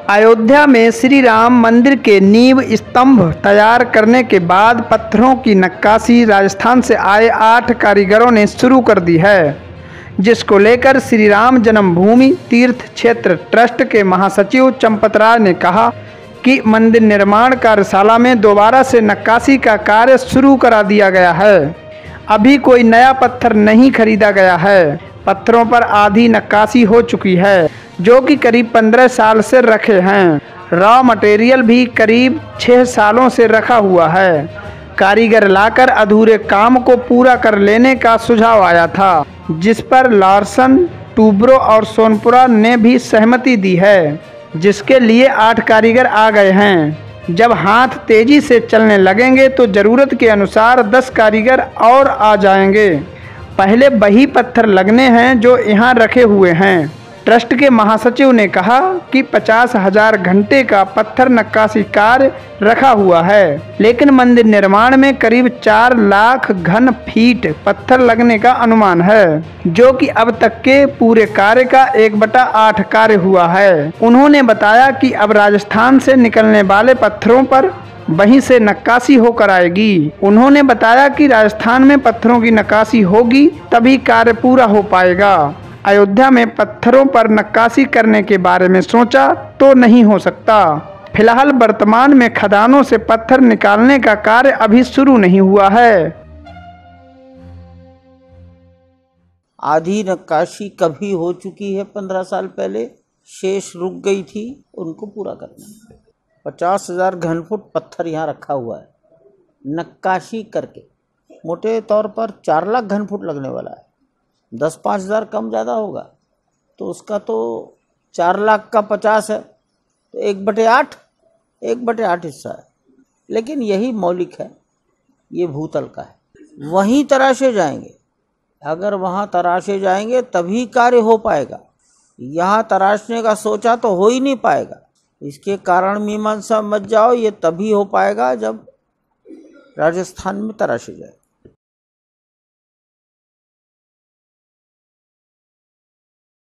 अयोध्या में श्री राम मंदिर के नींव स्तंभ तैयार करने के बाद पत्थरों की नक्काशी राजस्थान से आए 8 कारीगरों ने शुरू कर दी है, जिसको लेकर श्री राम जन्मभूमि तीर्थ क्षेत्र ट्रस्ट के महासचिव चंपत राय ने कहा कि मंदिर निर्माण कार्यशाला में दोबारा से नक्काशी का कार्य शुरू करा दिया गया है। अभी कोई नया पत्थर नहीं खरीदा गया है। पत्थरों पर आधी नक्काशी हो चुकी है, जो कि करीब 15 साल से रखे हैं। रॉ मटेरियल भी करीब 6 सालों से रखा हुआ है। कारीगर लाकर अधूरे काम को पूरा कर लेने का सुझाव आया था, जिस पर लार्सन, टूब्रो और सोनपुरा ने भी सहमति दी है, जिसके लिए 8 कारीगर आ गए हैं। जब हाथ तेजी से चलने लगेंगे तो ज़रूरत के अनुसार 10 कारीगर और आ जाएंगे। पहले वही पत्थर लगने हैं जो यहाँ रखे हुए हैं। ट्रस्ट के महासचिव ने कहा कि 50,000 घंटे का पत्थर नक्काशी कार्य रखा हुआ है, लेकिन मंदिर निर्माण में करीब 4 लाख घन फीट पत्थर लगने का अनुमान है, जो कि अब तक के पूरे कार्य का 1/8 कार्य हुआ है। उन्होंने बताया कि अब राजस्थान से निकलने वाले पत्थरों पर वहीं से नक्काशी होकर आएगी। उन्होंने बताया कि राजस्थान में पत्थरों की नक्काशी होगी तभी कार्य पूरा हो पाएगा। अयोध्या में पत्थरों पर नक्काशी करने के बारे में सोचा तो नहीं हो सकता। फिलहाल वर्तमान में खदानों से पत्थर निकालने का कार्य अभी शुरू नहीं हुआ है। आधी नक्काशी कभी हो चुकी है 15 साल पहले, शेष रुक गई थी, उनको पूरा करना है। 50,000 घन फुट पत्थर यहाँ रखा हुआ है नक्काशी करके। मोटे तौर पर 4 लाख घन फुट लगने वाला है। 10-5 हज़ार कम ज़्यादा होगा तो उसका तो 4 लाख का 50 है तो 1/8 हिस्सा है। लेकिन यही मौलिक है, ये भूतल का है। वहीं तराशे जाएंगे, अगर वहाँ तराशे जाएंगे तभी कार्य हो पाएगा। यहाँ तराशने का सोचा तो हो ही नहीं पाएगा। इसके कारण मीमांसा मत जाओ, ये तभी हो पाएगा जब राजस्थान में तराशे जाए।